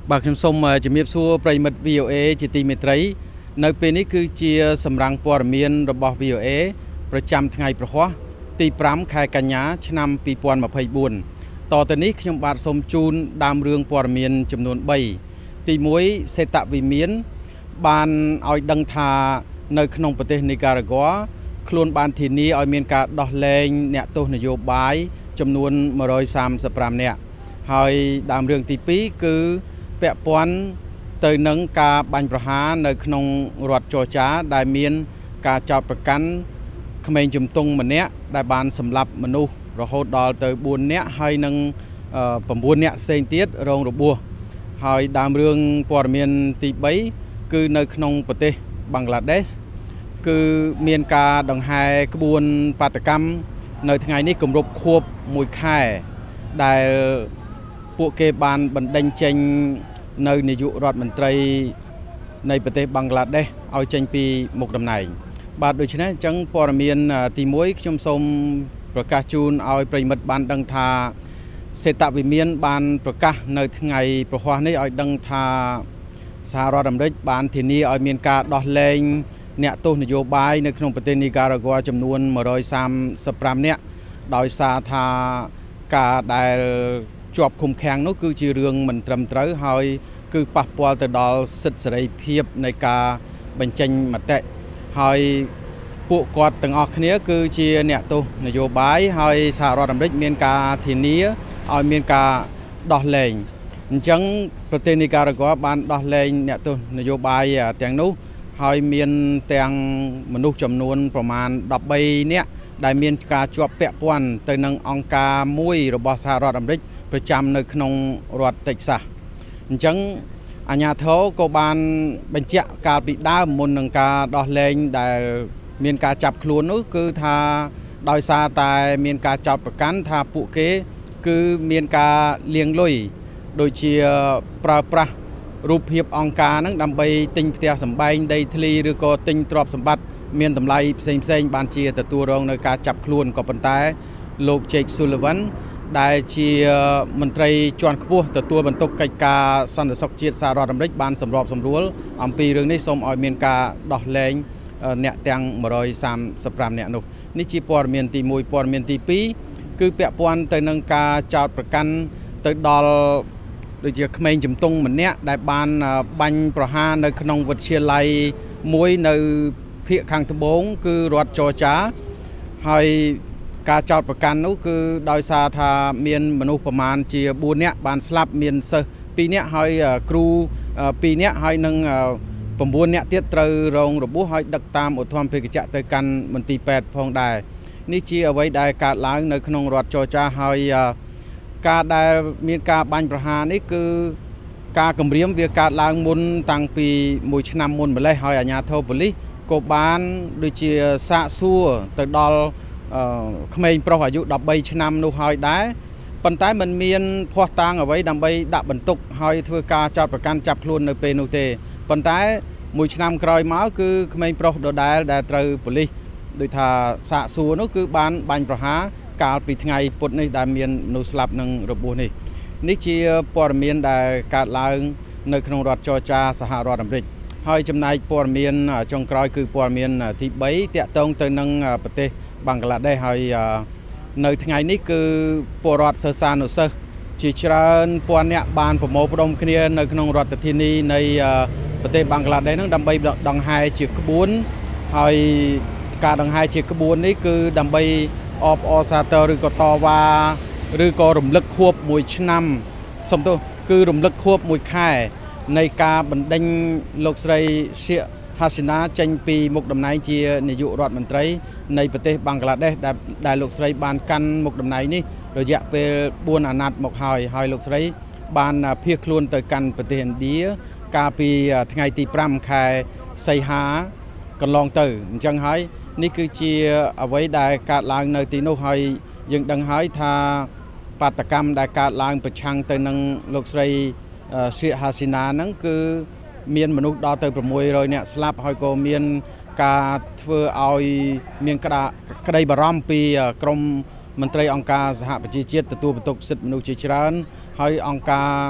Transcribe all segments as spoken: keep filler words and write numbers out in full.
បាទខ្ញុំសូមជំរាបសួរប្រិមិត្ត วี โอ เอ ជាទីមេត្រីនៅពេលនេះគឺជាសម្រាំងព័ត៌មានរបស់ วี โอ เอ ប្រចាំថ្ងៃប្រហ័សទីប្រាំខែកញ្ញាឆ្នាំពីរពាន់ម្ភៃបួនតទៅនេះខ្ញុំបាទសូមជូនដើមរឿងព័ត៌មានចំនួនបីទីមួយសេតវិមានបានឲ្យដឹងថានៅក្នុងប្រទេសនីការ៉ាហ្គ័ខ្លួនបានធានាឲ្យមានការដោះលែងអ្នកទោសនយោបាយចំនួនmột trăm ba mươi lămនាក់ហើយដើមរឿងទីពីរគឺពាក់ព័ន្ធទៅនឹងការបាញ់ប្រហារនៅក្នុងរដ្ឋចរចាដែលមានការចោទប្រកាន់ក្មេងជំទង់ម្នាក់ដែលបានសម្លាប់មនុស្សរហូតដល់ទៅបួននាក់ហើយនឹង៩នាក់ផ្សេងទៀតរងរបួសហើយដើមរឿងព័ត៌មានទីបីគឺនៅក្នុងប្រទេសបង់ក្លាដេសគឺមានការដង្ហែក្បួនបាតកម្មនៅថ្ងៃនេះគម្រប់ខួបមួយខែដែលពួកគេបានបណ្ដេញចេញនៅនាយករដ្ឋមន្ត្រីនៃប្រទេសបង់ក្លាដេសឲ្យចេញពីមុខតំណែងបាទដូច្នេះអញ្ចឹងព័ត៌មានទីមួយខ្ញុំសូមប្រកាសជូនឲ្យប្រិមិត្តបានដឹងថាសេតវិមានបានប្រកាសនៅថ្ងៃប្រហ័សនេះឲ្យដឹងថាសហរដ្ឋអាមេរិកបានធានាឲ្យមានការដោះលែងអ្នកទោសនយោបាយនៅក្នុងប្រទេសនីការ៉ាហ្គ័ចំនួនmột trăm ba mươi lămនាក់ដោយសារថាការដែលជាប់ឃុំឃាំងនោះគឺជារឿងមិនត្រឹមត្រូវហើយគឺប៉ះពាល់ទៅដល់សិទ្ធិសេរីភាពនៃការបញ្ចេញមតិហើយពួកគាត់ទាំងអស់គ្នាគឺជាអ្នកទោសនយោបាយហើយសហរដ្ឋអាមេរិកមានការធានាឲ្យមានការដោះលែងអញ្ចឹងប្រទេសនីការ៉ាហ្គ័បានដោះលែងអ្នកទោសនយោបាយទាំងនោះហើយមានទាំងមនុស្សចំនួនប្រមាណដប់បីនាក់ដែលមានការជាប់ពាក់ព័ន្ធទៅនឹងអង្គការមួយរបស់សហរដ្ឋអាមេរិកប្រចាំនៅក្នុងរដ្ឋតិចសាសអញ្ចឹងអាជ្ញាធរក៏បានបញ្ជាក់កាលពីដើមមុននឹងការដោះលែងដែលមានការចាប់ខ្លួននោះគឺថាដោយសារតែមានការចោទប្រកាន់ថាពួកគេគឺមានការលាងលុយដូចជាប្រើប្រាស់រូបភាពអង្គការហ្នឹងដើម្បីទិញផ្ទះសម្បែងដីធ្លីឬក៏ទិញទ្រព្យសម្បត្តិមានតម្លៃផ្សេងផ្សេងបានជាទទួលរងនៅការចាប់ខ្លួនក៏ប៉ុន្តែលោក Jake Sullivan ដែលជាមន្ត្រីជាន់ខ្ពស់ទទួលបន្ទុកកិច្ចការសន្តិសុខជាតិសហរដ្ឋអាមេរិកបានសម្របសម្រួលអំពីរឿងនេះសូមឲ្យមានការដោះលែងអ្នកទាំងmột trăm ba mươi lămនាក់នោះនេះជាព័ត៌មានទីមួយព័ត៌មានទីពីរគឺពាក់ព័ន្ធទៅនឹងការចោទប្រកាន់ទៅដល់ដូចជាក្មេងជំទង់ម្នាក់ដែលបានបាញ់ប្រហារនៅក្នុងវិទ្យាល័យមួយនៅភាគខាងត្បូងគឺរដ្ឋចរចាហើយការចោទប្រកាន់នោះគឺដោយសារថាមានមនុស្សប្រមាណជាបួននាក់បានស្លាប់មានសិស្សពីរនាក់ហើយគ្រូពីរនាក់ហើយនឹង៩នាក់ទៀតត្រូវរងរបួសហើយដឹកតាមឧទ្ធម្ភាគចក្រទៅកាន់មន្ទីរពេទ្យផងដែរនេះជាអ្វីដែលកើតឡើងនៅក្នុងរដ្ឋចរចាហើយការដែលមានការបាញ់ប្រហារនេះគឺការគម្រាមវាកើតឡើងមុនតាំងពីមួយឆ្នាំមុនម្លេះហើយអាជ្ញាធរប៉ូលីសក៏បានដូចជាសាកសួរទៅដល់ក្មេងប្រុសអាយុដប់បីឆ្នាំនោះហើយដែរប៉ុន្តែมันមានភ័ស្តុតាងអ្វីដើម្បីដាក់បន្ទុកហើយធ្វើការចោទប្រកាន់ចាប់ខ្លួននៅពេលនោះទេប៉ុន្តែមួយឆ្នាំក្រោយមកគឺក្មេងប្រុសដដែលដែលត្រូវប៉ូលីសដូចថាសាកសួរនោះគឺបានបាញ់ប្រហារកាលពីថ្ងៃពុធនេះដែលមានមនុស្សស្លាប់និងរបួសនេះនេះជាព័ត៌មានដែលកើតឡើងនៅក្នុងរដ្ឋចរចាសហរដ្ឋអាមេរិកហើយចំណែកព័ត៌មានចុងក្រោយគឺព័ត៌មានទីបីតាក់ទងទៅនឹងប្រទេសបង់ក្លាដេសហើយនៅថ្ងៃនេះគឺពលរដ្ឋសិស្សានុសិស្សជាច្រើនពាន់នាក់បានប្រមូលផ្ដុំគ្នានៅក្នុងរដ្ឋធានីនៃប្រទេសបង់ក្លាដេសហ្នឹងដើម្បីដង្ហែជាក្បួនហើយការដង្ហែជាក្បួននេះគឺដើម្បីអបអរសាទរឬក៏តវ៉ាឬក៏រំលឹកខួបមួយឆ្នាំសំទោសគឺរំលឹកខួបមួយខែនៃការបណ្ដេញលោកស្រី Sheikh Hasina ចេញពីមុខតំណែងជានាយករដ្ឋមន្ត្រីនៃប្រទេសបង់ក្លាដេសដែលដែលលោកស្រីបានកាន់មុខតំណែងនេះរយៈពេលបួនអាណត្តិមកហើយហើយលោកស្រីបានភៀសខ្លួនទៅកាន់ប្រទេសឥណ្ឌាកាលពីថ្ងៃទីប្រាំខែសីហាកន្លងទៅអញ្ចឹងហើយនេះគឺជាអ្វីដែលកើតឡើងនៅទីនោះហើយយើងដឹងហើយថាបាតកម្មដែលកើតឡើងប្រឆាំងទៅនឹងលោកស្រី Sheikh Hasina ហ្នឹងគឺមានមនុស្សដល់ទៅ៦រយនាក់ស្លាប់ហើយក៏មានការធ្វើឲ្យមានក្តីបារម្ភពីក្រមមន្ត្រីអង្គការសហប្រជាជាតិទទួលបន្ទុកសិទ្ធិមនុស្សជាច្រើនហើយអង្គការ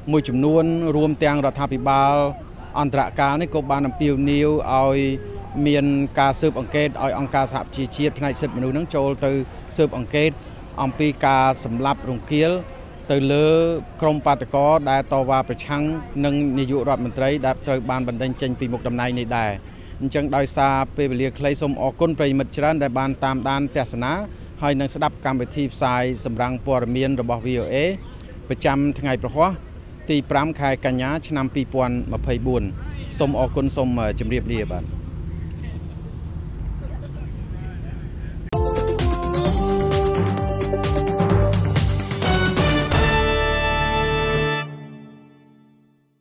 មួយចំនួនរួមទាំងរដ្ឋាភិបាលអន្តរកាលនេះក៏បានអំពាវនាវឲ្យមានការស៊ើបអង្កេតឲ្យអង្គការសហប្រជាជាតិផ្នែកសិទ្ធិមនុស្សនឹងចូលទៅស៊ើបអង្កេតអំពីការសម្លាប់រង្គាលទៅលើក្រុមបាតកោដែលតវ៉ាប្រឆាំងនឹងនាយករដ្ឋមន្ត្រីដែលត្រូវបានបណ្តេញចេញពីមុខតំណែងនេះដែរអញ្ចឹងដោយសារពេលវេលាខ្លីសូមអរគុណប្រិយមិត្តច្រើនដែលបានតាមដានទស្សនាហើយនឹងស្ដាប់កម្មវិធីផ្សាយសម្រាប់ព័ត៌មានរបស់ វី អូ អេ ប្រចាំថ្ងៃប្រហ័សទី 5 ខែកញ្ញាឆ្នាំ ពីរពាន់ម្ភៃបួន សូមអរគុណសូមជម្រាបលាបាទ